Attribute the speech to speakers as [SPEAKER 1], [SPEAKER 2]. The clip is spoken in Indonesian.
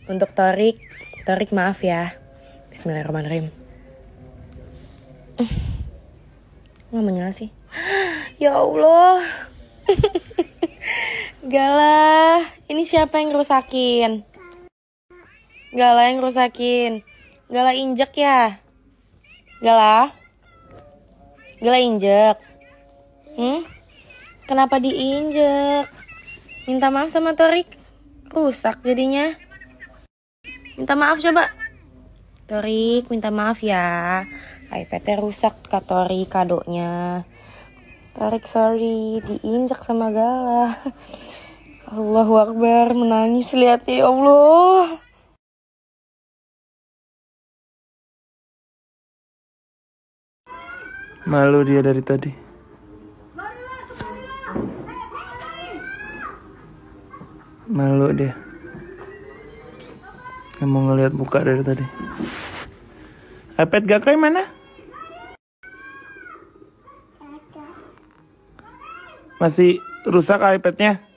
[SPEAKER 1] Untuk Torik maaf ya. Bismillahirrahmanirrahim. Nggak mau nyala sih. Ya Allah. Gala, ini siapa yang rusakin? Gala yang rusakin. Gala injek ya? Gala injek. Kenapa diinjek? Minta maaf sama Torik. Rusak jadinya. Minta maaf coba. Torik, minta maaf ya. iPad-nya rusak Kak Torik kadonya. Torik sorry, diinjak sama Gala. Allahu Akbar, menangis lihat ya Allah.
[SPEAKER 2] Malu dia dari tadi. Malu dia. Gak mau ngeliat muka dari tadi. iPad Gakai mana? Masih rusak iPad-nya?